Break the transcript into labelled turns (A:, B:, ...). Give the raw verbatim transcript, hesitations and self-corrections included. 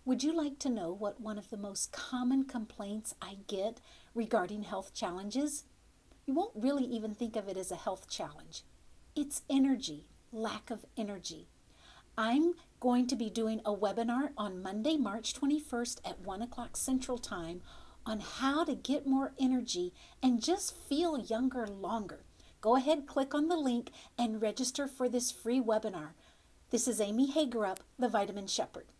A: Would you like to know what one of the most common complaints I get regarding health challenges? You won't really even think of it as a health challenge. It's energy, lack of energy. I'm going to be doing a webinar on Monday, March twenty-first at one o'clock Central Time on how to get more energy and just feel younger longer. Go ahead, click on the link and register for this free webinar. This is Amy Hagerup, the Vitamin Shepherd.